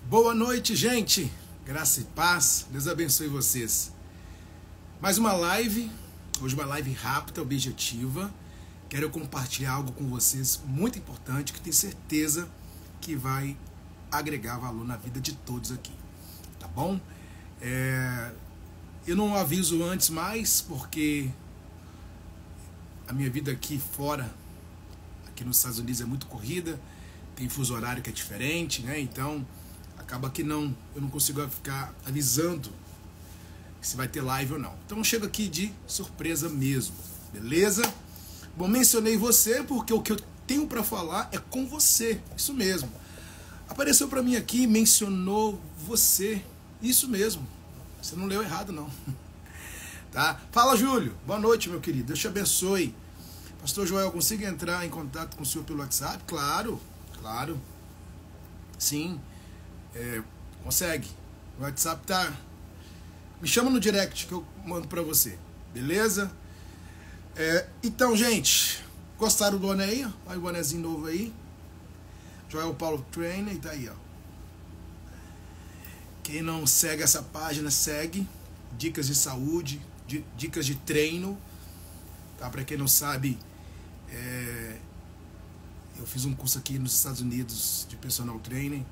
Boa noite, gente. Graça e paz. Deus abençoe vocês. Mais uma live. Hoje uma live rápida, objetiva. Quero compartilhar algo com vocês muito importante que tenho certeza que vai agregar valor na vida de todos aqui. Tá bom? Eu não aviso antes mais porque a minha vida aqui fora, aqui nos Estados Unidos, é muito corrida. Tem fuso horário que é diferente, né? Então acaba que eu não consigo ficar avisando se vai ter live ou não. Então eu chego aqui de surpresa mesmo, beleza? Bom, mencionei você porque o que eu tenho para falar é com você, isso mesmo. Apareceu para mim aqui, mencionou você, isso mesmo. Você não leu errado não. Tá? Fala, Júlio. Boa noite, meu querido. Deus te abençoe. Pastor Joel, consigo entrar em contato com o senhor pelo WhatsApp? Claro, claro. Sim. Consegue. O WhatsApp tá. Me chama no direct que eu mando pra você. Beleza? Então, gente, gostaram do boné aí? Olha o bonézinho novo aí. Joel Paulo Trainer, e tá aí, ó. Quem não segue essa página, segue. Dicas de saúde, dicas de treino. Tá? Pra quem não sabe, eu fiz um curso aqui nos Estados Unidos de personal training.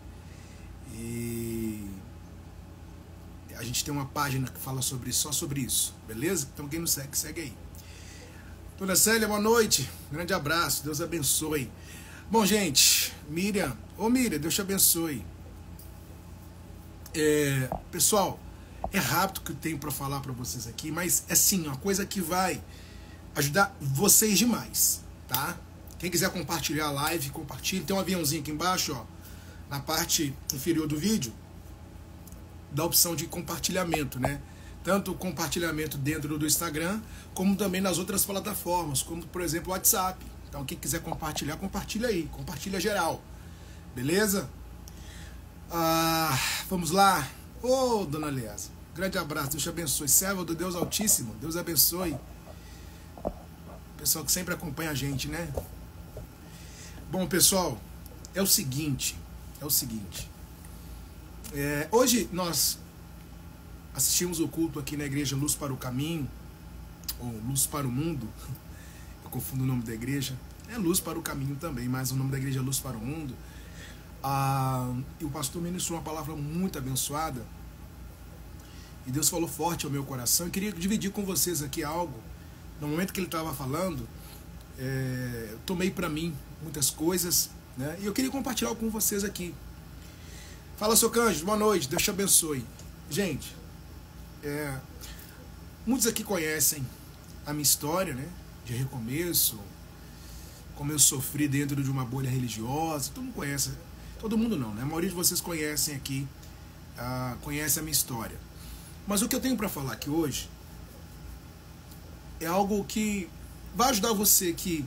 E a gente tem uma página que fala só sobre isso, beleza? Então quem não segue, segue aí. Dona Célia, boa noite, grande abraço, Deus abençoe. Bom, gente, Miriam, Deus te abençoe. Pessoal, é rápido que eu tenho para falar para vocês aqui, mas é sim, uma coisa que vai ajudar vocês demais, tá? Quem quiser compartilhar a live, compartilhe, tem um aviãozinho aqui embaixo, ó. Na parte inferior do vídeo, da opção de compartilhamento, né? Tanto o compartilhamento dentro do Instagram, como também nas outras plataformas, como por exemplo o WhatsApp. Então quem quiser compartilhar, compartilha aí, compartilha geral, beleza? Vamos lá. Ô, dona Leasa, grande abraço, Deus te abençoe. Serva do Deus Altíssimo, Deus abençoe. Pessoal que sempre acompanha a gente, né? Bom, pessoal, é o seguinte. Hoje nós assistimos o culto aqui na igreja Luz para o Caminho, ou Luz para o Mundo, eu confundo o nome da igreja, é Luz para o Caminho também, mas o nome da igreja é Luz para o Mundo. E o pastor ministrou uma palavra muito abençoada, e Deus falou forte ao meu coração, e queria dividir com vocês aqui algo. No momento que ele estava falando, eu tomei para mim muitas coisas, né? E eu queria compartilhar com vocês aqui. Fala, seu Cândido, boa noite, Deus te abençoe. Gente, muitos aqui conhecem a minha história, né? De recomeço, como eu sofri dentro de uma bolha religiosa. Todo mundo conhece, todo mundo não, né? A maioria de vocês conhecem aqui, conhece a minha história. Mas o que eu tenho para falar aqui hoje é algo que vai ajudar você que,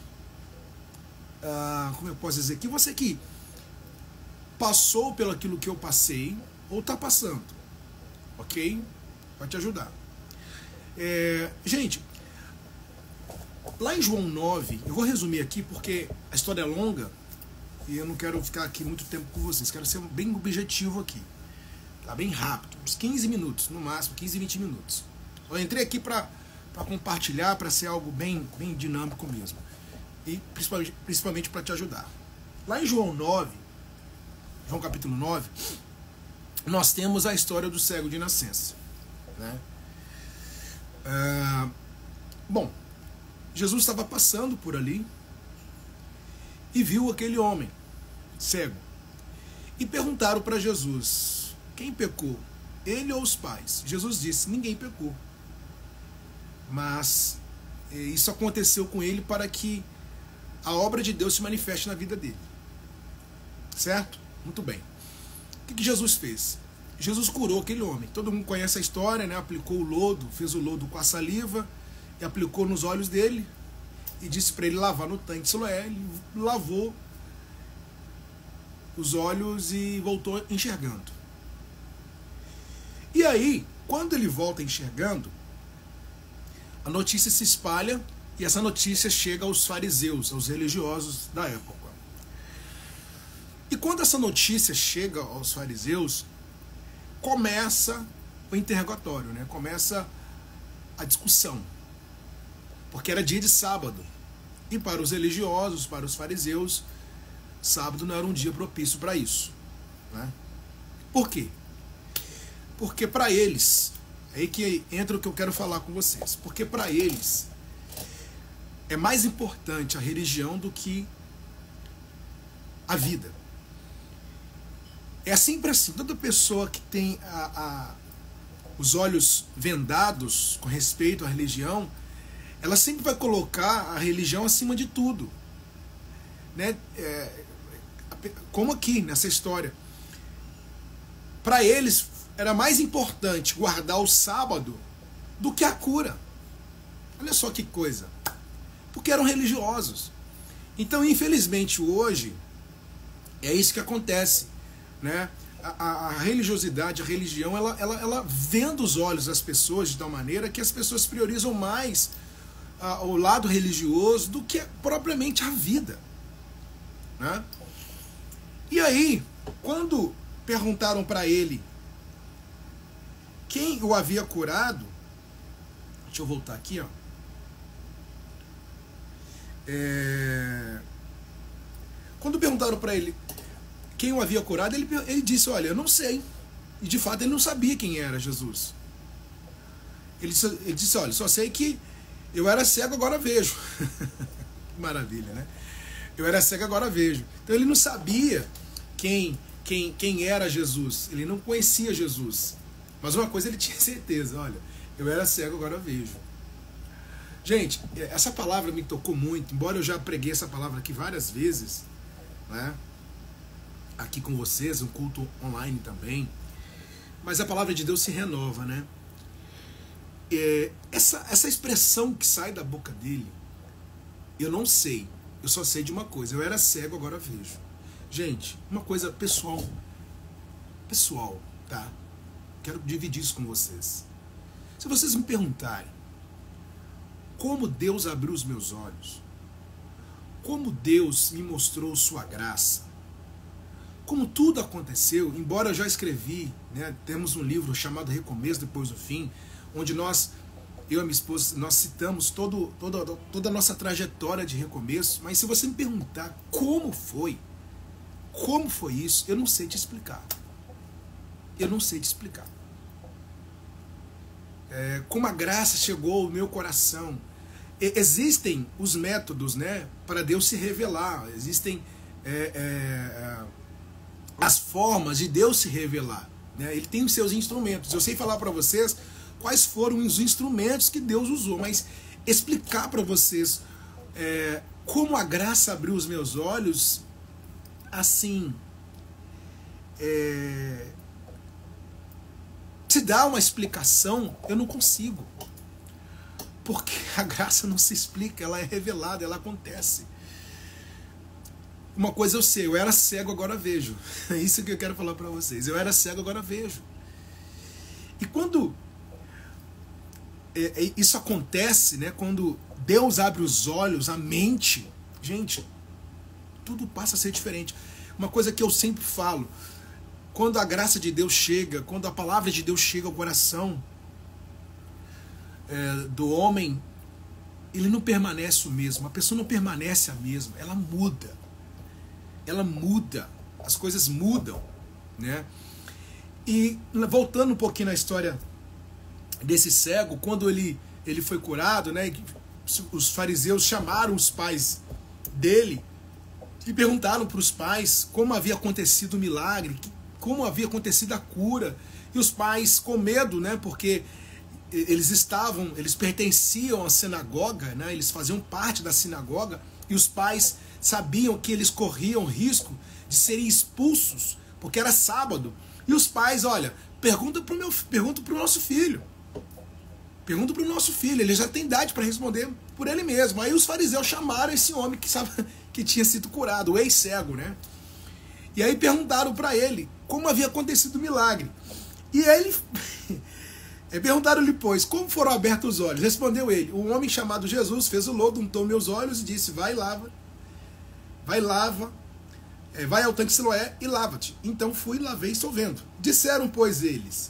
como eu posso dizer, que você que passou pelo aquilo que eu passei ou está passando, ok? Vai te ajudar. Gente, lá em João 9, eu vou resumir aqui porque a história é longa e eu não quero ficar aqui muito tempo com vocês, quero ser bem objetivo aqui, tá? Bem rápido, uns 15 minutos, no máximo 15, 20 minutos. Eu entrei aqui para compartilhar, para ser algo bem dinâmico mesmo. E principalmente para te ajudar. Lá em João 9, João capítulo 9, nós temos a história do cego de nascença, né? Bom, Jesus estava passando por ali e viu aquele homem cego. E perguntaram para Jesus: quem pecou? Ele ou os pais? Jesus disse: ninguém pecou. Mas isso aconteceu com ele para que a obra de Deus se manifeste na vida dele. Certo? Muito bem. O que Jesus fez? Jesus curou aquele homem. Todo mundo conhece a história, né? Aplicou o lodo, fez o lodo com a saliva e aplicou nos olhos dele e disse para ele lavar no tanque de Siloé. Ele lavou os olhos e voltou enxergando. E aí, quando ele volta enxergando, a notícia se espalha e essa notícia chega aos fariseus, aos religiosos da época. E quando essa notícia chega aos fariseus, começa o interrogatório, né? Começa a discussão. Porque era dia de sábado. E para os religiosos, para os fariseus, sábado não era um dia propício para isso, né? Por quê? Porque para eles, é aí que entra o que eu quero falar com vocês. Porque para eles é mais importante a religião do que a vida. É sempre assim. Toda pessoa que tem os olhos vendados com respeito à religião, ela sempre vai colocar a religião acima de tudo, né? Como aqui nessa história, para eles era mais importante guardar o sábado do que a cura. Olha só que coisa, porque eram religiosos. Então, infelizmente, hoje é isso que acontece, né? A religiosidade, a religião, ela venda os olhos das pessoas de tal maneira que as pessoas priorizam mais o lado religioso do que propriamente a vida, né? E aí, quando perguntaram para ele quem o havia curado, deixa eu voltar aqui, ó. Quando perguntaram para ele quem o havia curado, ele disse, olha, eu não sei. E de fato ele não sabia quem era Jesus. Ele disse, olha, só sei que eu era cego, agora vejo. Maravilha, né? Eu era cego, agora vejo. Então ele não sabia quem era Jesus. Ele não conhecia Jesus. Mas uma coisa ele tinha certeza, olha, eu era cego, agora vejo. Gente, essa palavra me tocou muito, embora eu já preguei essa palavra aqui várias vezes, né? Aqui com vocês, um culto online também. Mas a palavra de Deus se renova, né? Essa expressão que sai da boca dele, eu não sei, eu só sei de uma coisa, eu era cego, agora vejo. Gente, uma coisa pessoal, tá? Quero dividir isso com vocês. Se vocês me perguntarem como Deus abriu os meus olhos, como Deus me mostrou sua graça, como tudo aconteceu, embora eu já escrevi, né, temos um livro chamado Recomeço Depois do Fim, onde eu e minha esposa, nós citamos toda a nossa trajetória de recomeço, mas se você me perguntar como foi isso, eu não sei te explicar. Eu não sei te explicar. Como a graça chegou ao meu coração. Existem os métodos, né, para Deus se revelar. Existem as formas de Deus se revelar, né? Ele tem os seus instrumentos. Eu sei falar para vocês quais foram os instrumentos que Deus usou, mas explicar para vocês como a graça abriu os meus olhos, assim, se dá uma explicação, eu não consigo. Porque a graça não se explica, ela é revelada, ela acontece. Uma coisa eu sei, eu era cego, agora vejo. É isso que eu quero falar para vocês. Eu era cego, agora vejo. E quando isso acontece, né, quando Deus abre os olhos, a mente, gente, tudo passa a ser diferente. Uma coisa que eu sempre falo, quando a graça de Deus chega, quando a palavra de Deus chega ao coração do homem, ele não permanece o mesmo, a pessoa não permanece a mesma, ela muda. Ela muda, as coisas mudam, né? E voltando um pouquinho na história desse cego, quando ele foi curado, né? Os fariseus chamaram os pais dele e perguntaram para os pais como havia acontecido o milagre, como havia acontecido a cura. E os pais, com medo, né? Porque eles pertenciam à sinagoga, né? Eles faziam parte da sinagoga, e os pais sabiam que eles corriam risco de serem expulsos, porque era sábado. E os pais, olha, pergunta para o nosso filho. Pergunta para o nosso filho, ele já tem idade para responder por ele mesmo. Aí os fariseus chamaram esse homem que tinha sido curado, o ex-cego, né? E aí perguntaram para ele como havia acontecido o milagre. E ele perguntaram-lhe, pois, como foram abertos os olhos? Respondeu ele, um homem chamado Jesus fez o lodo, untou meus olhos e disse, vai, lava, vai ao tanque Siloé e lava-te. Então fui, lavei e estou vendo. Disseram, pois, eles.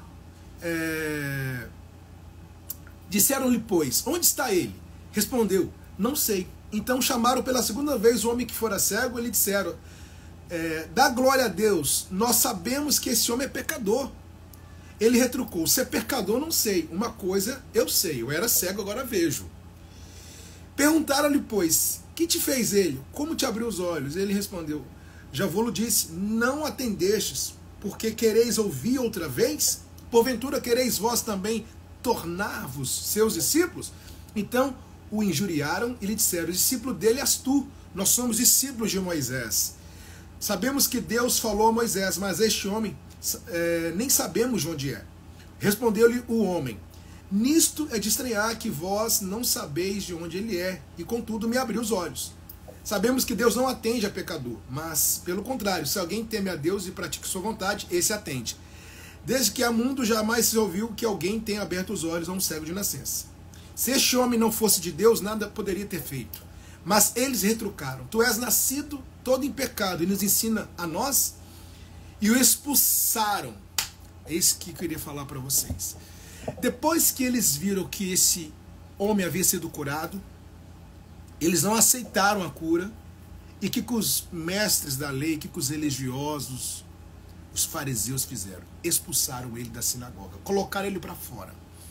Disseram-lhe, pois, onde está ele? Respondeu, não sei. Então chamaram pela segunda vez o homem que fora cego e lhe disseram, dá glória a Deus, nós sabemos que esse homem é pecador. Ele retrucou, se é pecador não sei, uma coisa eu sei, eu era cego, agora vejo. Perguntaram-lhe, pois, que te fez ele? Como te abriu os olhos? Ele respondeu, já vou-lo disse, não atendestes, porque quereis ouvir outra vez? Porventura quereis vós também tornar-vos seus discípulos? Então o injuriaram e lhe disseram, discípulo dele és tu, nós somos discípulos de Moisés. Sabemos que Deus falou a Moisés, mas este homem nem sabemos de onde é. Respondeu-lhe o homem, nisto é de estranhar que vós não sabeis de onde ele é, e contudo me abriu os olhos. Sabemos que Deus não atende a pecador, mas, pelo contrário, se alguém teme a Deus e pratica sua vontade, esse atende. Desde que há mundo jamais se ouviu que alguém tenha aberto os olhos a um cego de nascença. Se este homem não fosse de Deus, nada poderia ter feito. Mas eles retrucaram, tu és nascido todo em pecado e nos ensina a nós? E o expulsaram. É isso que eu queria falar para vocês. Depois que eles viram que esse homem havia sido curado, eles não aceitaram a cura, e que os mestres da lei, que os religiosos, os fariseus fizeram? Expulsaram ele da sinagoga, colocaram ele para fora.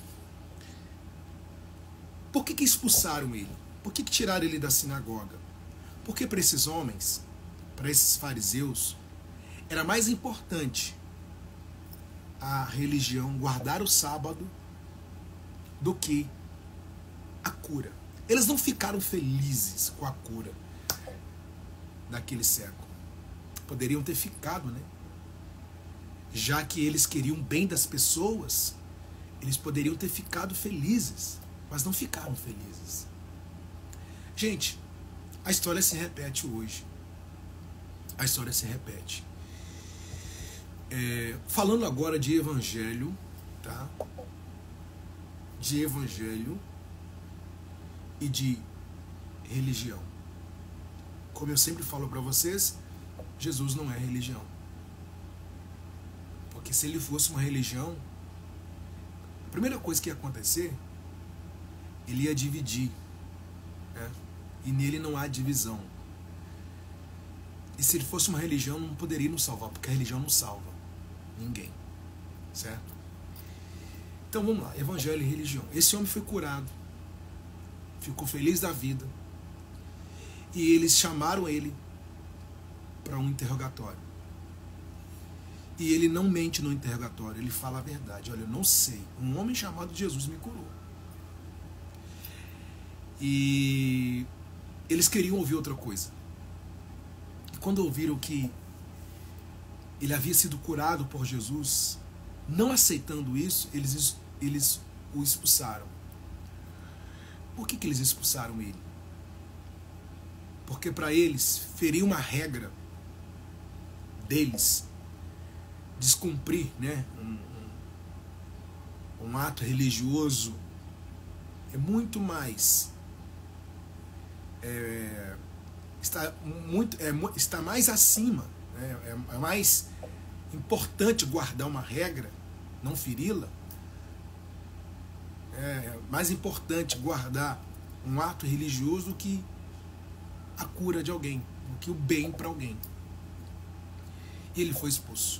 Por que expulsaram ele? Por que tiraram ele da sinagoga? Porque para esses homens, para esses fariseus, era mais importante a religião, guardar o sábado, do que a cura. Eles não ficaram felizes com a cura daquele cego. Poderiam ter ficado, né? Já que eles queriam bem das pessoas, eles poderiam ter ficado felizes, mas não ficaram felizes. Gente, a história se repete hoje. A história se repete. Falando agora de evangelho, tá? De evangelho e de religião. Como eu sempre falo para vocês, Jesus não é religião. Porque se ele fosse uma religião, a primeira coisa que ia acontecer, ele ia dividir, né? E nele não há divisão. E se ele fosse uma religião, não poderia nos salvar, porque a religião não salva ninguém, certo? Então vamos lá, evangelho e religião. Esse homem foi curado, ficou feliz da vida, e eles chamaram ele para um interrogatório. E ele não mente no interrogatório, ele fala a verdade. Olha, eu não sei, um homem chamado Jesus me curou. E eles queriam ouvir outra coisa. E quando ouviram que ele havia sido curado por Jesus, não aceitando isso, eles o expulsaram. Por que eles expulsaram ele? Porque para eles, ferir uma regra deles, descumprir, né, um ato religioso, é muito mais está mais acima, né? É mais importante guardar uma regra, não feri-la. É mais importante guardar um ato religioso do que a cura de alguém, do que o bem para alguém. E ele foi expulso.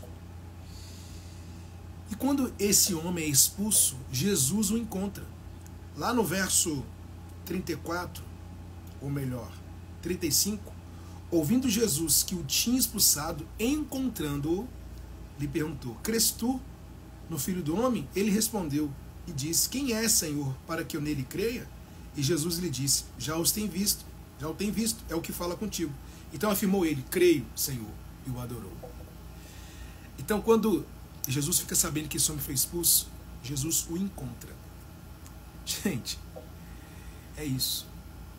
E quando esse homem é expulso, Jesus o encontra. Lá no verso 34, ou melhor, 35, ouvindo Jesus que o tinha expulsado, encontrando-o, lhe perguntou, crês tu no Filho do Homem? Ele respondeu e disse, quem é, Senhor, para que eu nele creia? E Jesus lhe disse, já o tem visto, é o que fala contigo. Então afirmou ele, creio, Senhor, e o adorou. Então quando Jesus fica sabendo que esse homem foi expulso, Jesus o encontra. Gente, é isso.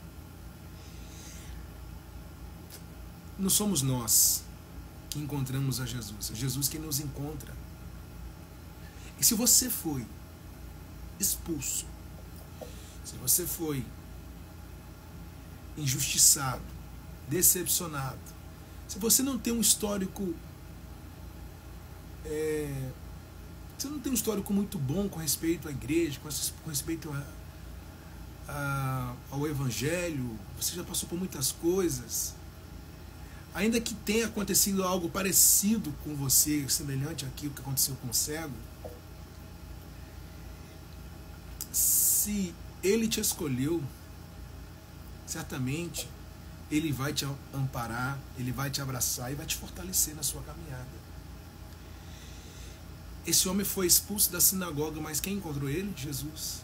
Não somos nós que encontramos a Jesus, é Jesus quem nos encontra. E se você foi expulso, se você foi injustiçado, decepcionado, Se você não tem um histórico, você não tem um histórico muito bom com respeito à igreja, com respeito ao evangelho, você já passou por muitas coisas, ainda que tenha acontecido algo parecido com você, semelhante àquilo que aconteceu com o cego, se ele te escolheu, certamente ele vai te amparar, ele vai te abraçar e vai te fortalecer na sua caminhada. Esse homem foi expulso da sinagoga, mas quem encontrou ele? Jesus.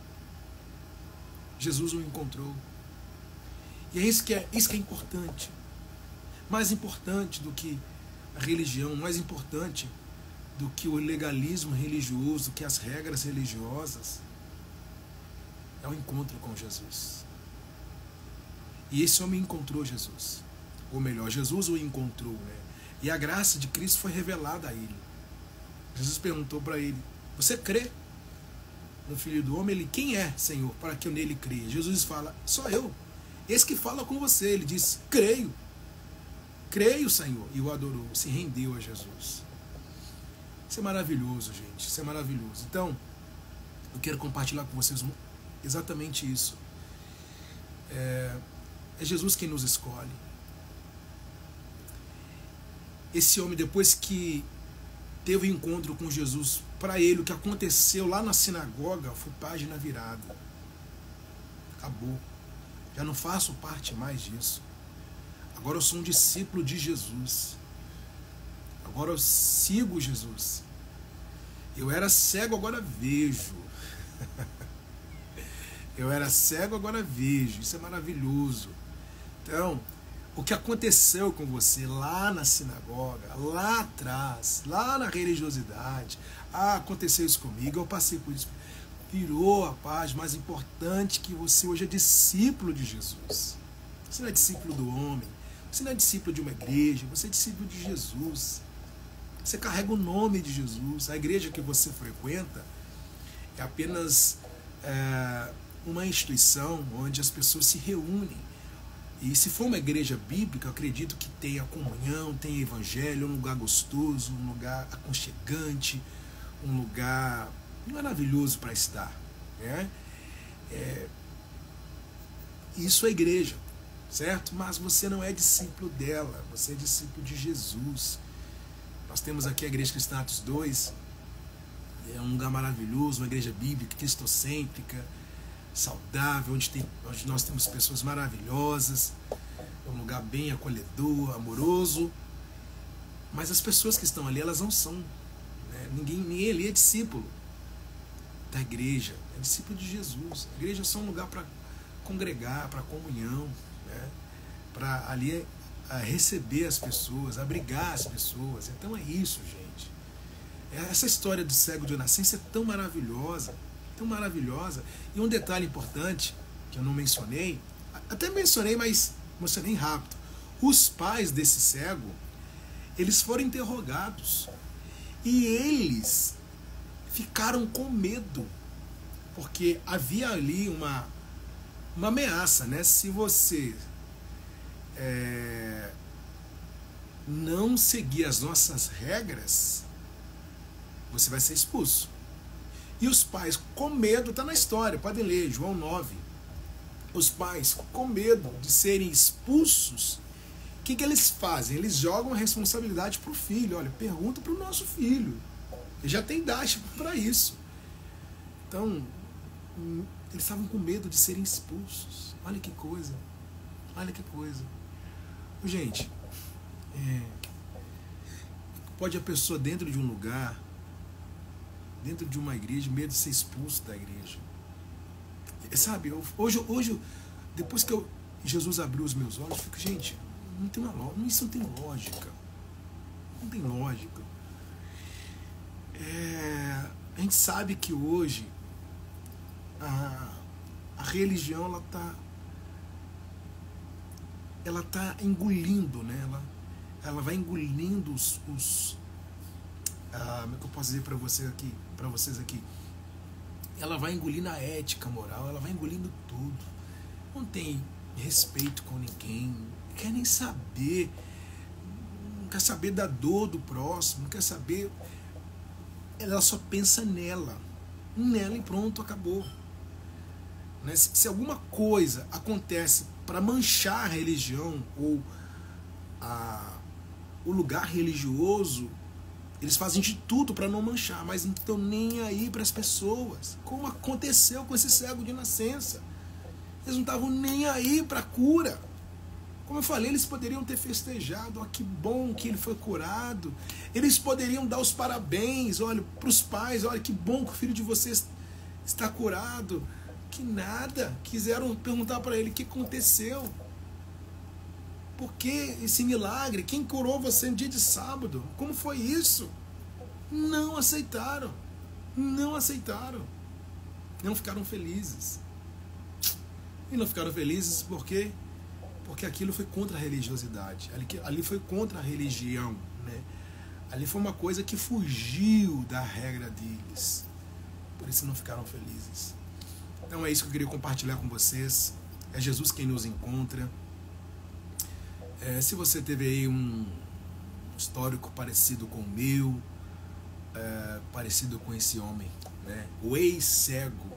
Jesus o encontrou. E é isso que é importante. Mais importante do que a religião, mais importante do que o legalismo religioso, do que as regras religiosas, é o encontro com Jesus. E esse homem encontrou Jesus. Ou melhor, Jesus o encontrou, né? E a graça de Cristo foi revelada a ele. Jesus perguntou para ele: você crê no Filho do Homem? Ele: quem é, Senhor, para que eu nele creia? Jesus fala: sou eu, esse que fala com você. Ele diz: creio, Senhor. E o adorou, se rendeu a Jesus. Isso é maravilhoso, gente, isso é maravilhoso. Então, eu quero compartilhar com vocês exatamente isso. É Jesus quem nos escolhe. Esse homem, depois que teve um encontro com Jesus, para ele o que aconteceu lá na sinagoga foi página virada. Acabou. Já não faço parte mais disso. Agora eu sou um discípulo de Jesus. Agora eu sigo Jesus. Eu era cego, agora vejo. Eu era cego, agora vejo. Isso é maravilhoso. Então, o que aconteceu com você lá na sinagoga, lá atrás, lá na religiosidade, aconteceu isso comigo, eu passei por isso, virou a página. Mais importante que você hoje é discípulo de Jesus. Você não é discípulo do homem, você não é discípulo de uma igreja, você é discípulo de Jesus. Você carrega o nome de Jesus. A igreja que você frequenta é apenas uma instituição onde as pessoas se reúnem. E se for uma igreja bíblica, eu acredito que tenha comunhão, tenha evangelho, um lugar gostoso, um lugar aconchegante, um lugar maravilhoso para estar, né? Isso é igreja, certo? Mas você não é discípulo dela, você é discípulo de Jesus. Nós temos aqui a Igreja Cristã Atos 2, é um lugar maravilhoso, uma igreja bíblica, cristocêntrica, saudável, onde nós temos pessoas maravilhosas, é um lugar bem acolhedor, amoroso, mas as pessoas que estão ali, elas não são, né? Ninguém ali é discípulo da igreja, é discípulo de Jesus. A igreja é só um lugar para congregar, para comunhão, né? Para ali receber as pessoas, abrigar as pessoas. Então é isso, gente. Essa história do cego de nascença é tão maravilhosa, tão maravilhosa. E um detalhe importante que eu não mencionei, até mencionei, mas mencionei rápido. Os pais desse cego, eles foram interrogados e eles ficaram com medo, porque havia ali uma ameaça, né? Se você não seguir as nossas regras, você vai ser expulso. E os pais, com medo, está na história, podem ler, João 9. Os pais, com medo de serem expulsos, o que eles fazem? Eles jogam a responsabilidade para o filho. Olha, pergunta para o nosso filho. Ele já tem idade para isso. Então, eles estavam com medo de serem expulsos. Olha que coisa. Olha que coisa. Gente, pode a pessoa dentro de um lugar, dentro de uma igreja, medo de ser expulso da igreja. Sabe, hoje depois que Jesus abriu os meus olhos, eu fico, gente, isso não tem lógica. Não tem lógica. A gente sabe que hoje a religião ela tá engolindo, né? Ela vai engolindo como é que eu posso dizer para vocês aqui? Ela vai engolindo a ética moral, ela vai engolindo tudo. Não tem respeito com ninguém, não quer nem saber quer saber da dor do próximo, não quer saber. Ela só pensa nela e pronto, acabou. Né? Se alguma coisa acontece para manchar a religião ou o lugar religioso, eles fazem de tudo para não manchar, mas não estão nem aí para as pessoas. Como aconteceu com esse cego de nascença. Eles não estavam nem aí para a cura. Como eu falei, eles poderiam ter festejado. Ó, que bom que ele foi curado. Eles poderiam dar os parabéns, olha, para os pais. Olha, que bom que o filho de vocês está curado. Que nada. Quiseram perguntar para ele o que aconteceu. Por que esse milagre? Quem curou você no dia de sábado? Como foi isso? Não aceitaram. Não aceitaram. Não ficaram felizes. E não ficaram felizes por quê? Porque aquilo foi contra a religiosidade. Ali foi contra a religião. Né? Ali foi uma coisa que fugiu da regra deles. Por isso não ficaram felizes. Então é isso que eu queria compartilhar com vocês. É Jesus quem nos encontra. Se você teve aí um histórico parecido com o meu, parecido com esse homem, né? O ex-cego.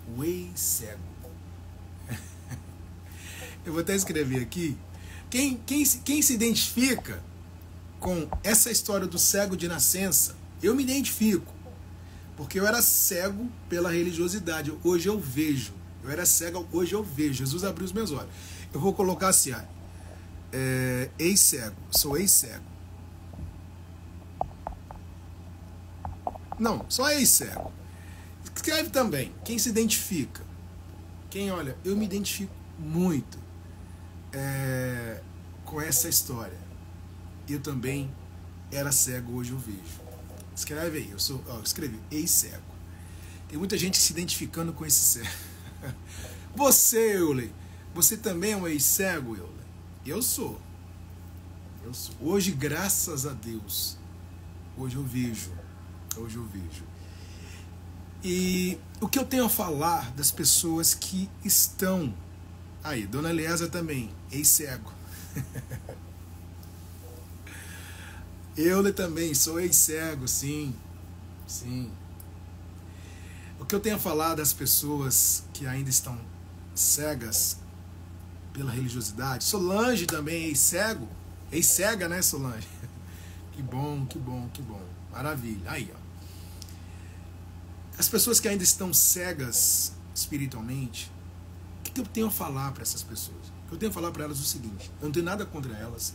Eu vou até escrever aqui. Quem se identifica com essa história do cego de nascença, eu me identifico. Porque eu era cego pela religiosidade. Hoje eu vejo. Eu era cego, hoje eu vejo. Jesus abriu os meus olhos. Eu vou colocar assim, ex-cego. Sou ex-cego. Não, só ex-cego. Escreve também. Quem se identifica? Quem, olha, eu me identifico muito com essa história. Eu também era cego, hoje eu vejo. Escreve aí, escrevi, ex-cego. Tem muita gente se identificando com esse cego. Você, Euler, você também é um ex-cego, Euler? Eu sou. Hoje, graças a Deus, hoje eu vejo. E o que eu tenho a falar das pessoas que estão aí, Dona Eliasa também, ex-cego. Eu também sou ex-cego, sim. O que eu tenho a falar das pessoas que ainda estão cegas pela religiosidade. Solange também, ex-cego. Ex-cega, né, Solange? Que bom. Maravilha. Aí, ó. As pessoas que ainda estão cegas espiritualmente, o que eu tenho a falar para essas pessoas? Eu tenho a falar para elas o seguinte: eu não tenho nada contra elas.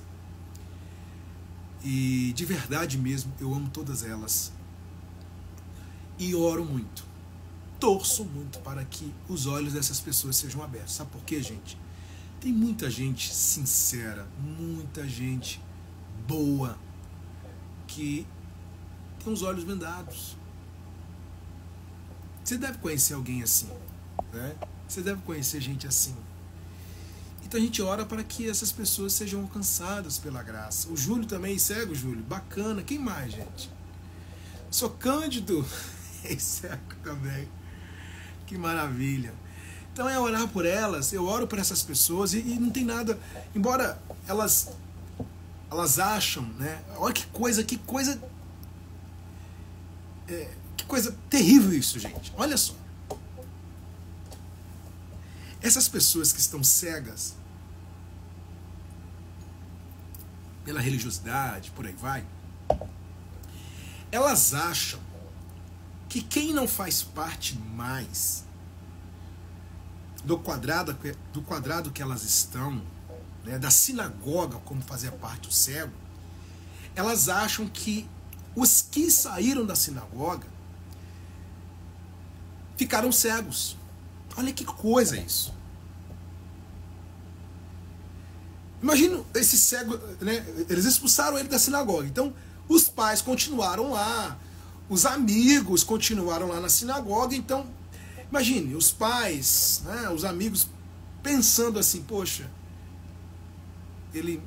E de verdade mesmo, eu amo todas elas. E oro muito. Torço muito para que os olhos dessas pessoas sejam abertos. Sabe por quê, gente? Tem muita gente sincera, muita gente boa, que tem os olhos vendados. Você deve conhecer alguém assim, né? Você deve conhecer gente assim. Então a gente ora para que essas pessoas sejam alcançadas pela graça. O Júlio também, cego, Júlio, bacana. Quem mais, gente? Sou Cândido, cego também. Que maravilha. Então é orar por elas, eu oro por essas pessoas e não tem nada, embora elas acham, né? Olha que coisa terrível isso, gente. Olha só. Essas pessoas que estão cegas pela religiosidade, por aí vai, elas acham que quem não faz parte mais do quadrado que elas estão, né, da sinagoga, como fazia parte o cego, elas acham que os que saíram da sinagoga ficaram cegos. Olha que coisa isso. Imagina esse cego, né? Eles expulsaram ele da sinagoga. Então, os pais continuaram lá, os amigos continuaram lá na sinagoga. Então, imagine, os pais, né, os amigos pensando assim: poxa, ele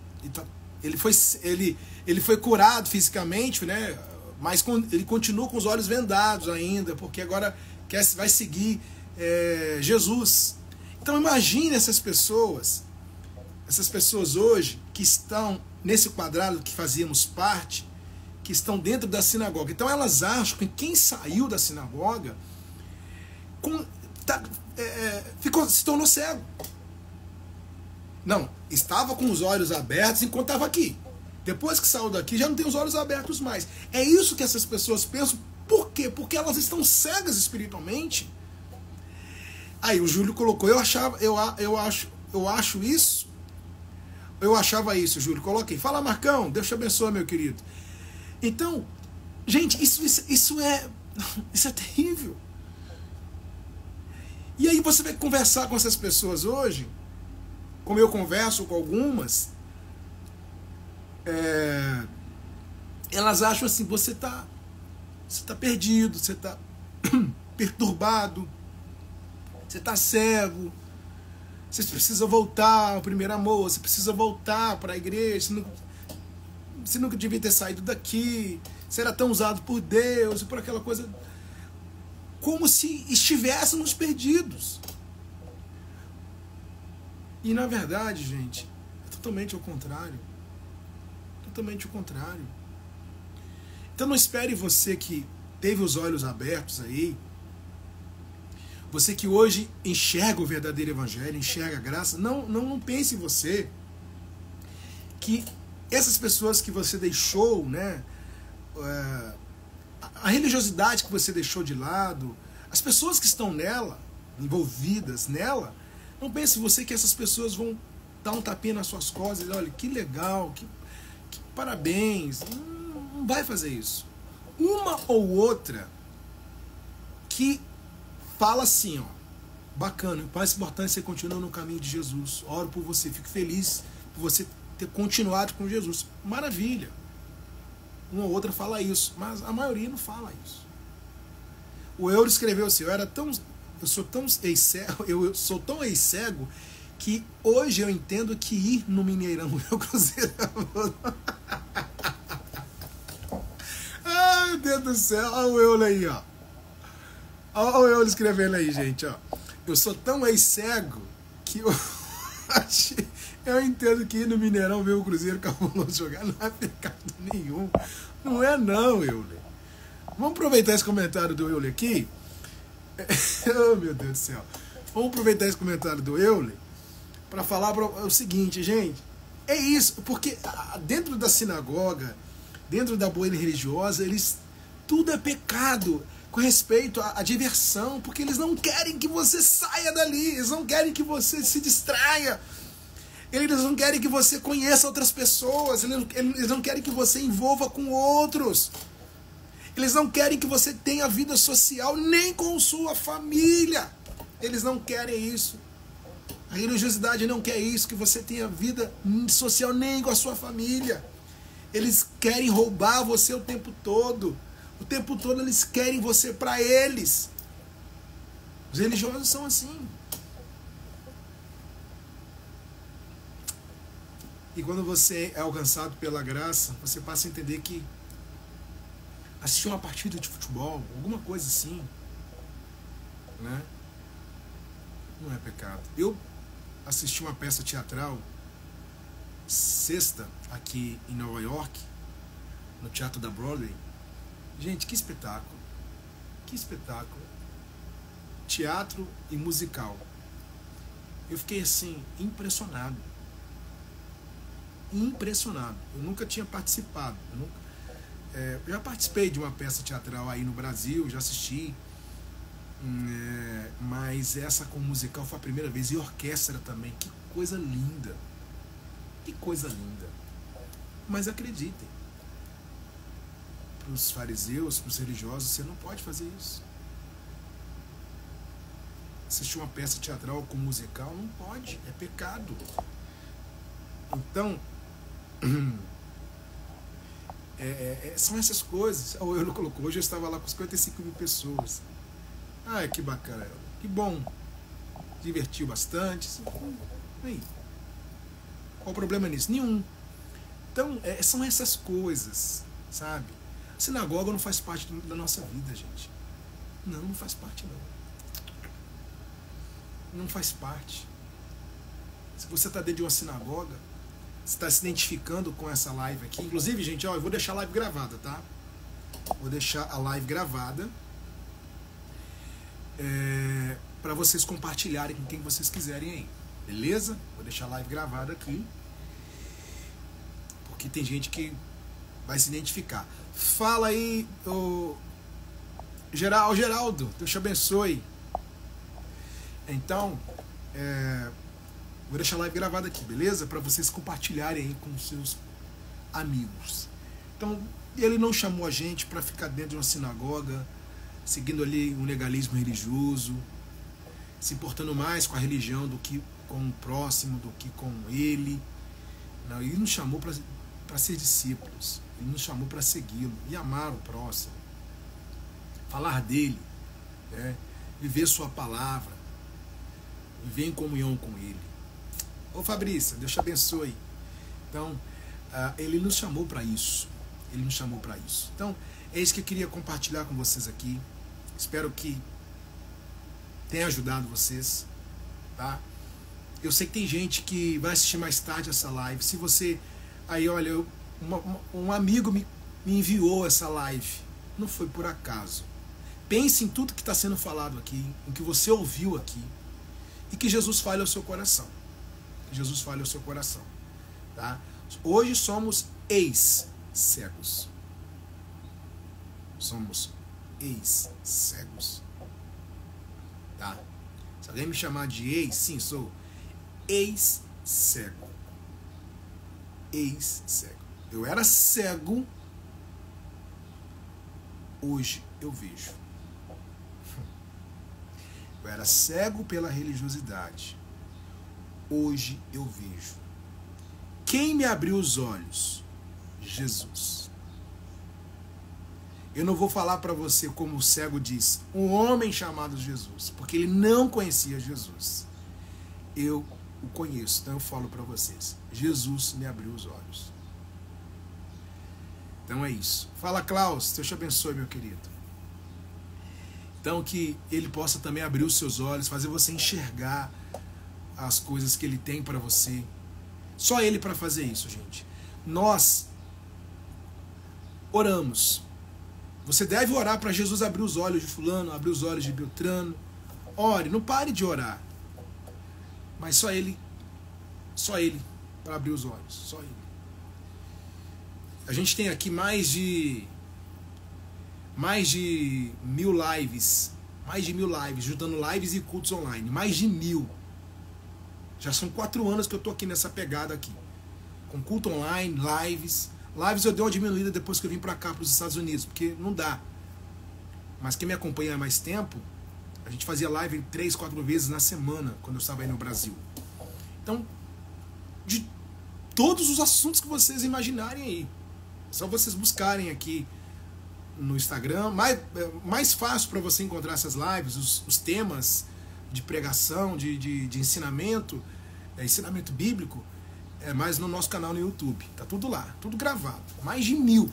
foi curado fisicamente, né? Mas ele continua com os olhos vendados ainda, porque agora vai seguir Jesus. Então imagine essas pessoas hoje que estão nesse quadrado que fazíamos parte, que estão dentro da sinagoga. Então elas acham que quem saiu da sinagoga se tornou cego. Não, estava com os olhos abertos enquanto estava aqui. Depois que saiu daqui, já não tem os olhos abertos mais. É isso que essas pessoas pensam. Por quê? Porque elas estão cegas espiritualmente. Aí o Júlio colocou, eu achava isso, Júlio, coloquei. Fala, Marcão, Deus te abençoe, meu querido. Então, gente, isso é terrível. E aí você vai conversar com essas pessoas hoje, como eu converso com algumas, elas acham assim, você está perdido, você está perturbado, você está cego, você precisa voltar ao primeiro amor, você precisa voltar para a igreja, você nunca devia ter saído daqui, você era tão usado por Deus e por aquela coisa, como se estivéssemos perdidos. E na verdade, gente, é totalmente ao contrário. Totalmente o contrário. Então não espere você que teve os olhos abertos aí, você que hoje enxerga o verdadeiro evangelho, enxerga a graça, não pense em você que essas pessoas que você deixou, né, a religiosidade que você deixou de lado, as pessoas que estão nela, envolvidas nela, não pense em você que essas pessoas vão dar um tapinha nas suas costas e dizer, olha, que legal, que parabéns. Não vai fazer isso. Uma ou outra que fala assim, ó, bacana, o mais importante é que você continue no caminho de Jesus. Oro por você, fico feliz por você ter continuado com Jesus. Maravilha. Uma ou outra fala isso, mas a maioria não fala isso. O Euler escreveu assim, eu sou tão ex-cego que hoje eu entendo que ir no Mineirão é o Cruzeiro. Ai, meu Deus do céu, olha o Euler aí, ó. Olha o Euler escrevendo aí, gente, ó. Eu sou tão ex-cego que eu entendo que ir no Mineirão ver o Cruzeiro cabuloso jogar não é pecado nenhum. Não é não, Euler. Vamos aproveitar esse comentário do Euler aqui. Oh, meu Deus do céu. Vamos aproveitar esse comentário do Euler para falar o seguinte, gente. É isso, porque dentro da sinagoga, dentro da bolha religiosa, tudo é pecado com respeito à diversão, porque eles não querem que você saia dali, eles não querem que você se distraia, eles não querem que você conheça outras pessoas, eles não querem que você envolva com outros. Eles não querem que você tenha vida social nem com sua família. Eles não querem isso. A religiosidade não quer isso, que você tenha vida social nem com a sua família. Eles querem roubar você o tempo todo. O tempo todo eles querem você para eles. Os religiosos são assim. E quando você é alcançado pela graça, você passa a entender que assistir uma partida de futebol, alguma coisa assim, né? Não é pecado. Eu assisti uma peça teatral sexta aqui em Nova York, no Teatro da Broadway. Gente, que espetáculo! Que espetáculo! Teatro e musical. Eu fiquei assim, impressionado. Impressionado. Eu nunca tinha participado. Eu já participei de uma peça teatral aí no Brasil, já assisti, mas essa com musical foi a primeira vez, e orquestra também, que coisa linda, que coisa linda. Mas acreditem, para os fariseus, para os religiosos, você não pode fazer isso. Assistir uma peça teatral com musical não pode, é pecado. Então, são essas coisas. O Euler colocou, hoje eu estava lá com 55 mil pessoas. Ah, que bacana, que bom. Divertiu bastante. Aí, qual o problema nisso? Nenhum. Então, são essas coisas, sabe? A sinagoga não faz parte da nossa vida, gente. Não faz parte, não. Não faz parte. Se você está dentro de uma sinagoga, está se identificando com essa live aqui. Inclusive, gente, ó, eu vou deixar a live gravada, tá? Vou deixar a live gravada para vocês compartilharem com quem vocês quiserem aí, beleza? Vou deixar a live gravada aqui, porque tem gente que vai se identificar. Fala aí, Geraldo, Deus te abençoe. Então, vou deixar a live gravada aqui, beleza? Para vocês compartilharem aí com seus amigos. Então, ele não chamou a gente para ficar dentro de uma sinagoga, seguindo ali um legalismo religioso, se importando mais com a religião do que com o próximo, do que com ele. Não, ele nos chamou para ser discípulos. Ele nos chamou para segui-lo e amar o próximo, falar dele, né? Viver sua palavra, viver em comunhão com ele. Ô Fabrícia, Deus te abençoe. Então, ele nos chamou para isso. Ele nos chamou para isso. Então, é isso que eu queria compartilhar com vocês aqui. Espero que tenha ajudado vocês, tá? Eu sei que tem gente que vai assistir mais tarde essa live. Se você... Aí, olha, um amigo me enviou essa live. Não foi por acaso. Pense em tudo que está sendo falado aqui, em que você ouviu aqui, e que Jesus fale ao seu coração. Que Jesus fale ao seu coração, tá? Hoje somos ex-cegos. Somos ex-cegos, tá? Se alguém me chamar de ex, sim, sou ex-cego. Ex-cego. Eu era cego, hoje eu vejo. Eu era cego pela religiosidade, hoje eu vejo. Quem me abriu os olhos? Jesus. Eu não vou falar para você como o cego diz, um homem chamado Jesus, porque ele não conhecia Jesus. Eu o conheço, então eu falo para vocês. Jesus me abriu os olhos. Então é isso. Fala, Klaus, Deus te abençoe, meu querido. Então que ele possa também abrir os seus olhos, fazer você enxergar as coisas que ele tem para você. Só ele para fazer isso, gente. Nós oramos. Você deve orar para Jesus abrir os olhos de fulano, abrir os olhos de Beltrano. Ore, não pare de orar. Mas só ele para abrir os olhos, só ele. A gente tem aqui mais de 1000 lives, juntando lives e cultos online, mais de 1000. Já são 4 anos que eu tô aqui nessa pegada aqui, com culto online, lives eu dei uma diminuída depois que eu vim para cá, para os Estados Unidos, porque não dá. Mas quem me acompanha há mais tempo, a gente fazia live 3, 4 vezes na semana, quando eu estava aí no Brasil. Então, de todos os assuntos que vocês imaginarem aí, é só vocês buscarem aqui no Instagram, mais fácil para você encontrar essas lives, os temas de pregação, de ensinamento, ensinamento bíblico, mais no nosso canal no YouTube. Tá tudo lá, tudo gravado. Mais de 1000.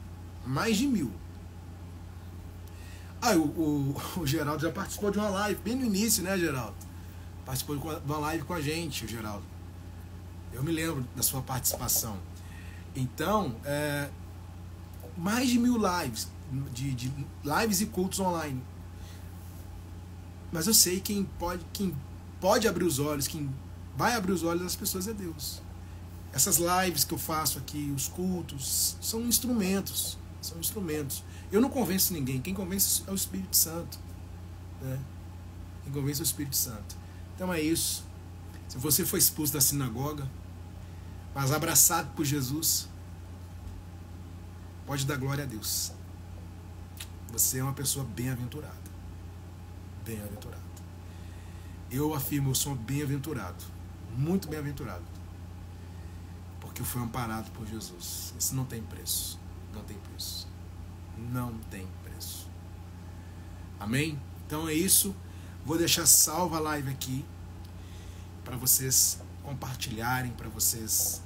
Ah, o Geraldo já participou de uma live, bem no início, né, Geraldo? Participou de uma live com a gente, o Geraldo. Eu me lembro da sua participação. Então, mais de 1000 lives, de lives e cultos online. Mas eu sei quem pode abrir os olhos, quem vai abrir os olhos das pessoas é Deus. Essas lives que eu faço aqui, os cultos, são instrumentos. São instrumentos. Eu não convenço ninguém. Quem convence é o Espírito Santo, né? Quem convence é o Espírito Santo. Então é isso. Se você foi expulso da sinagoga, mas abraçado por Jesus, pode dar glória a Deus. Você é uma pessoa bem-aventurada. Bem-aventurado. Eu afirmo, eu sou bem-aventurado. Muito bem-aventurado. Porque eu fui amparado por Jesus. Isso não tem preço. Não tem preço. Não tem preço. Amém? Então é isso. Vou deixar salva a live aqui para vocês compartilharem, para vocês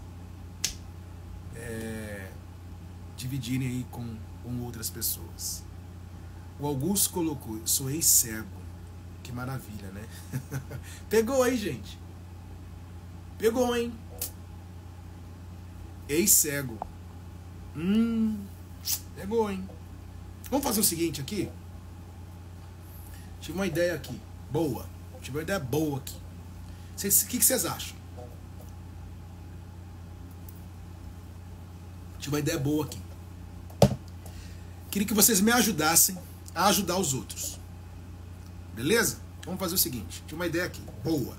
dividirem aí com outras pessoas. O Augusto colocou, eu sou ex-cego. Que maravilha, né? Pegou aí, gente. Pegou, hein? Ex-cego. Pegou, hein? Vamos fazer o seguinte aqui. Tive uma ideia aqui. Boa. Tive uma ideia boa aqui. O que vocês acham? Tive uma ideia boa aqui. Queria que vocês me ajudassem a ajudar os outros. Beleza? Vamos fazer o seguinte. Tive uma ideia aqui. Boa.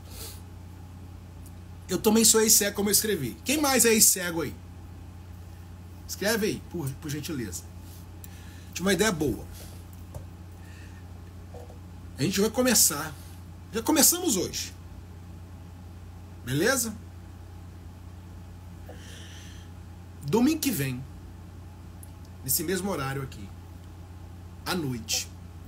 Eu também sou ex-cego, como eu escrevi. Quem mais é ex-cego aí? Escreve aí, por gentileza. Tive uma ideia boa. A gente vai começar. Já começamos hoje. Beleza? Domingo que vem, nesse mesmo horário aqui, à noite,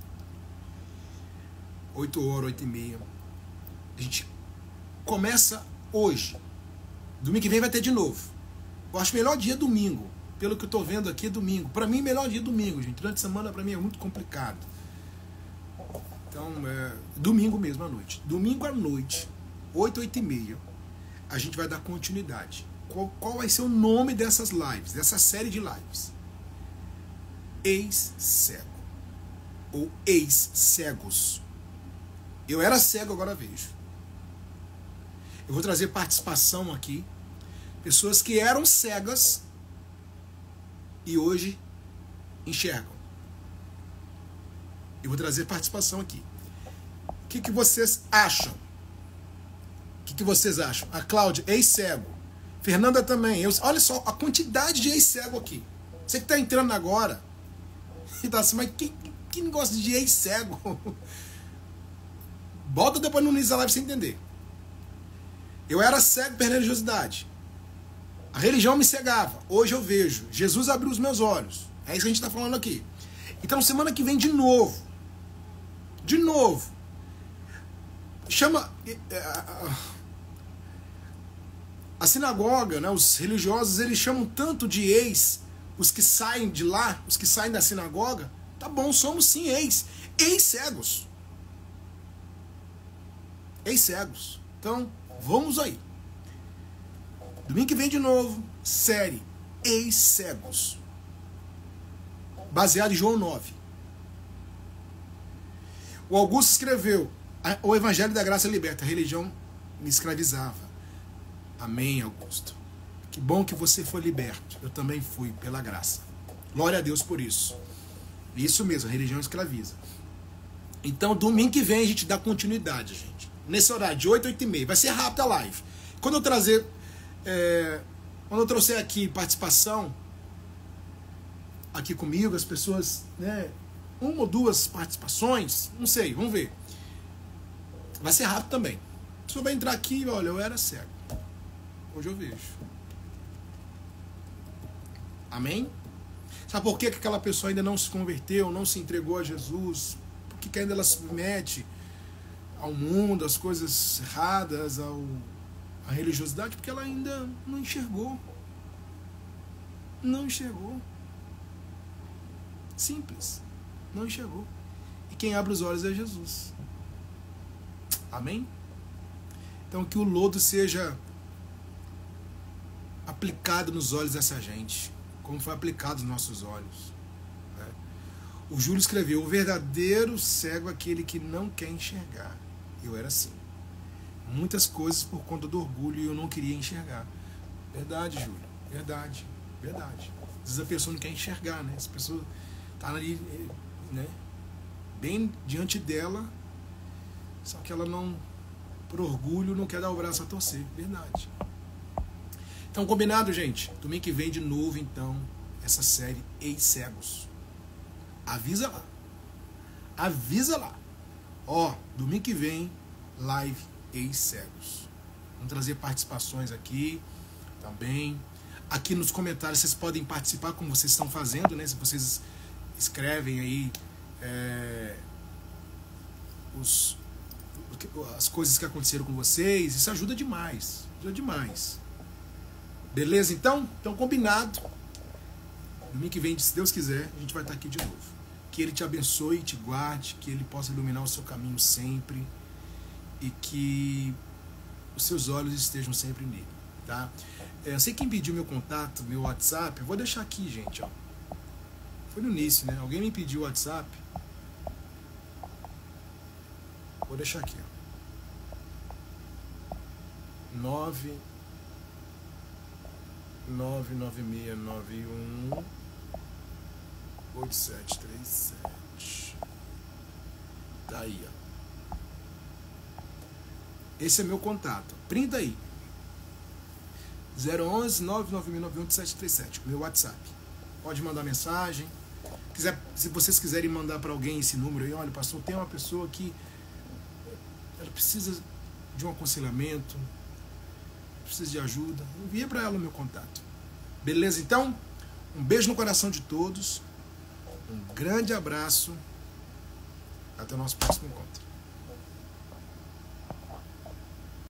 8 horas, 8h30, a gente começa hoje. Domingo que vem vai ter de novo. Eu acho melhor dia domingo. Pelo que eu tô vendo aqui, é domingo. Pra mim, melhor dia domingo, gente. Durante a semana, pra mim, é muito complicado. Então, domingo mesmo à noite. Domingo à noite, 8, 8h30, a gente vai dar continuidade. Qual vai ser o nome dessas lives, dessa série de lives? Ex-cego. Ou ex-cegos. Eu era cego, agora vejo. Eu vou trazer participação aqui. Pessoas que eram cegas e hoje enxergam. Eu vou trazer participação aqui. O que vocês acham? O que vocês acham? A Cláudia, ex-cego. Fernanda também. Olha só a quantidade de ex-cego aqui. Você que está entrando agora e tá assim, mas quem gosta de ex-cego? Bota depois no início da live pra você entender. Eu era cego por religiosidade. A religião me cegava. Hoje eu vejo. Jesus abriu os meus olhos. É isso que a gente está falando aqui. Então, semana que vem, de novo. De novo. Chama... A sinagoga, né, os religiosos, eles chamam tanto de ex, os que saem de lá, os que saem da sinagoga. Tá bom, somos sim ex-cegos. Ex-cegos. Então, vamos aí. Domingo que vem de novo, série Ex-cegos. Baseado em João 9. O Augusto escreveu: o Evangelho da Graça liberta, a religião me escravizava. Amém, Augusto. Que bom que você foi liberto. Eu também fui, pela graça. Glória a Deus por isso. Isso mesmo, a religião escraviza. Então, domingo que vem a gente dá continuidade, gente. Nesse horário, de 8 a 8h30. Vai ser rápida a live. Quando eu trouxer aqui participação, aqui comigo, as pessoas, né, 1 ou 2 participações, não sei, vamos ver. Vai ser rápido também. A pessoa vai entrar aqui, olha, eu era cego. Hoje eu vejo. Amém? Sabe por que aquela pessoa ainda não se converteu, não se entregou a Jesus? Por que ainda ela se submete ao mundo, às coisas erradas, à religiosidade? Porque ela ainda não enxergou. Não enxergou. Simples. Não enxergou. E quem abre os olhos é Jesus. Amém? Então que o lodo seja aplicado nos olhos dessa gente, como foi aplicado nos nossos olhos, né? O Júlio escreveu: o verdadeiro cego é aquele que não quer enxergar. Eu era assim. Muitas coisas por conta do orgulho e eu não queria enxergar. Verdade, Júlio. Verdade. Verdade. Às vezes a pessoa não quer enxergar, né? Essa pessoa está ali, né, bem diante dela, só que ela não, por orgulho, não quer dar o braço a torcer. Verdade. Então, combinado, gente? Domingo que vem de novo, então, essa série Ex-cegos. Avisa lá. Avisa lá. Ó, domingo que vem, live Ex-cegos. Vamos trazer participações aqui também. Aqui nos comentários vocês podem participar, como vocês estão fazendo, né? Se vocês escrevem aí as coisas que aconteceram com vocês, isso ajuda demais. Ajuda demais. Beleza, então? Então, combinado. Domingo que vem, se Deus quiser, a gente vai estar aqui de novo. Que Ele te abençoe e te guarde, que Ele possa iluminar o seu caminho sempre e que os seus olhos estejam sempre nele. tá? Eu sei quem pediu meu contato, meu WhatsApp, eu vou deixar aqui, gente, ó. Foi no início, né? Alguém me pediu o WhatsApp. Vou deixar aqui, ó. 99691 8737. Tá aí, ó. Esse é meu contato. Printa aí. 011 99691 8737. Meu WhatsApp. Pode mandar mensagem. Se vocês quiserem mandar para alguém esse número aí, olha, pastor, tem uma pessoa que ela precisa de um aconselhamento, precisa de ajuda, envia para ela o meu contato. Beleza? Então, um beijo no coração de todos, um grande abraço, até o nosso próximo encontro.